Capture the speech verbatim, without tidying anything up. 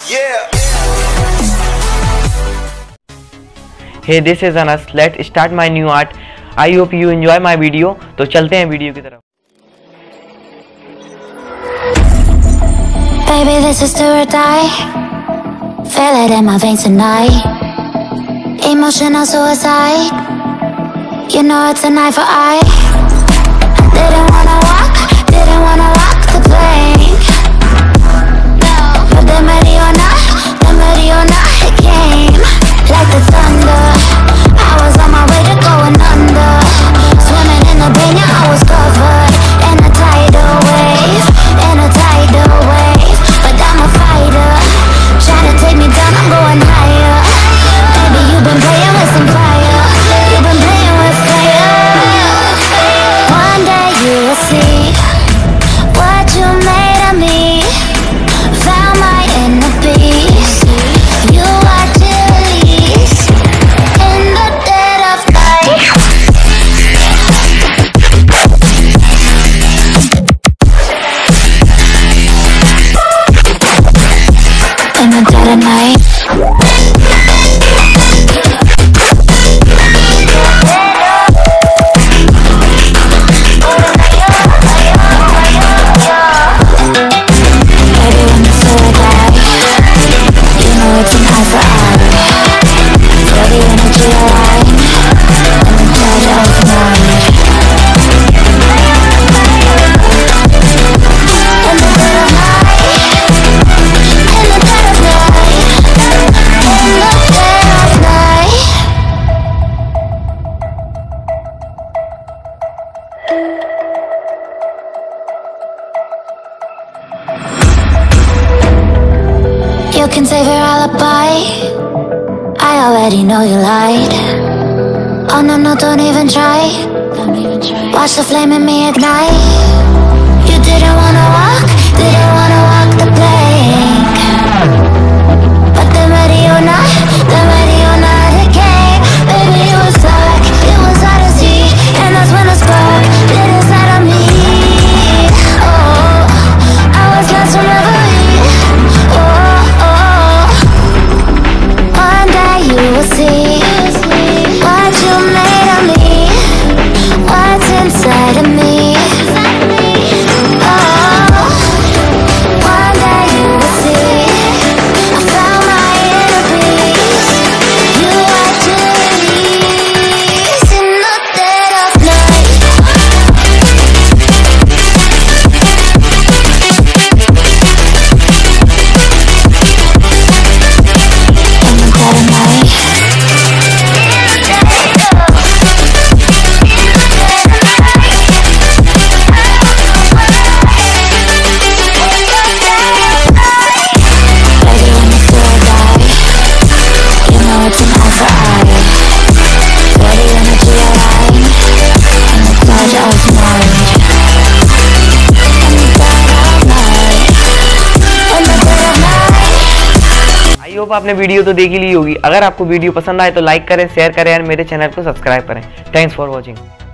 Hey, this is Anas. Let's start my new art. I hope you enjoy my video. तो चलते हैं video की तरफ. Baby, this is do or die. Feel it in my veins tonight. Emotional suicide. You know it's an eye for eye. Didn't wanna walk, didn't wanna walk the plank. No, but the Mariona, the Mariona, it came like the thunder. I was on my way to going under. Swimming in the banya, I was covered in a tidal wave, in a tidal wave. But I'm a fighter, trying to take me down, I'm going higher. Baby, you've been playing with some fire. You've been playing with fire. One day you will see what you made of me. Found my inner peace. You are Chili's in the dead of night. In the dead of night. You can save your alibi. I already know you lied. Oh no, no, don't even try. Watch the flame in me ignite. You didn't wanna walk, didn't wanna walk the plank. But the Mariona, the Mariona, it came. Baby, it was dark, it was hard to see. And that's when the spark lit inside of me. Oh, I was lost from reverie. Oh, oh, one day you will see what you made of me, what's inside of me. Oh, one day you will see I found my inner peace. You are Chili's in the dead of night. In the dead of night. I hope आपने video तो देख ही ली होगी. अगर आपको video पसंद आए तो like करें, शेयर करें और मेरे चैनल को सब्सक्राइब करें. Thanks for watching.